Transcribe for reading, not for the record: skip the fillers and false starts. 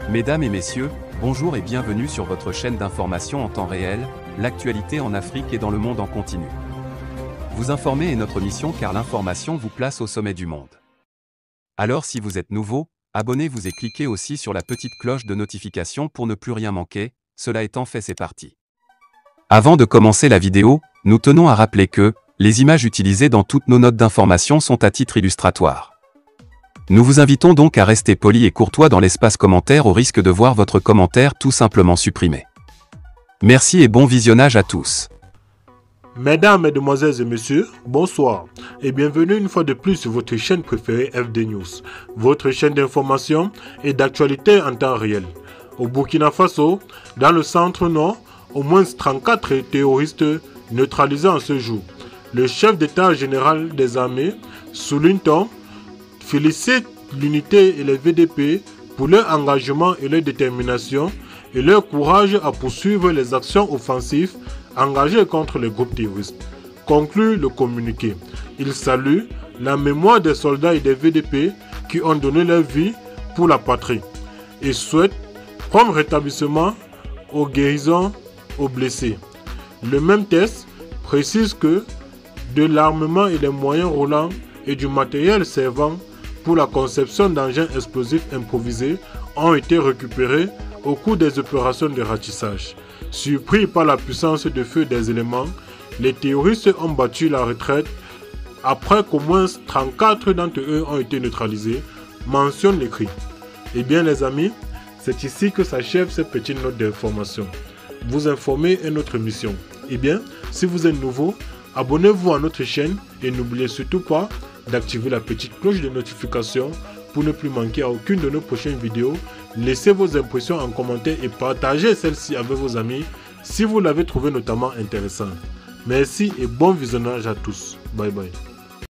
Mesdames et messieurs, bonjour et bienvenue sur votre chaîne d'information en temps réel, l'actualité en Afrique et dans le monde en continu. Vous informer est notre mission car l'information vous place au sommet du monde. Alors si vous êtes nouveau, abonnez-vous et cliquez aussi sur la petite cloche de notification pour ne plus rien manquer, cela étant fait c'est parti. Avant de commencer la vidéo, nous tenons à rappeler que, les images utilisées dans toutes nos notes d'information sont à titre illustratoire. Nous vous invitons donc à rester poli et courtois dans l'espace commentaire au risque de voir votre commentaire tout simplement supprimé. Merci et bon visionnage à tous. Mesdames, Mesdemoiselles et Messieurs, bonsoir et bienvenue une fois de plus sur votre chaîne préférée FD News, votre chaîne d'information et d'actualité en temps réel. Au Burkina Faso, dans le centre-nord, au moins 34 terroristes neutralisés en ce jour. Le chef d'état général des armées, Soulinton, félicite l'unité et les VDP pour leur engagement et leur détermination et leur courage à poursuivre les actions offensives engagées contre les groupes terroristes. Conclut le communiqué. Il salue la mémoire des soldats et des VDP qui ont donné leur vie pour la patrie et souhaite prompt rétablissement aux guérisons, aux blessés. Le même texte précise que de l'armement et des moyens roulants et du matériel servant pour la conception d'engins explosifs improvisés ont été récupérés au cours des opérations de ratissage. Surpris par la puissance de feu des éléments, les terroristes ont battu la retraite après qu'au moins 34 d'entre eux ont été neutralisés, mentionne l'écrit. Eh bien les amis, c'est ici que s'achève cette petite note d'information. Vous informer est notre mission. Eh bien, si vous êtes nouveau, abonnez-vous à notre chaîne et n'oubliez surtout pas d'activer la petite cloche de notification pour ne plus manquer à aucune de nos prochaines vidéos. Laissez vos impressions en commentaire et partagez celle-ci avec vos amis si vous l'avez trouvé notamment intéressant. Merci et bon visionnage à tous. Bye bye.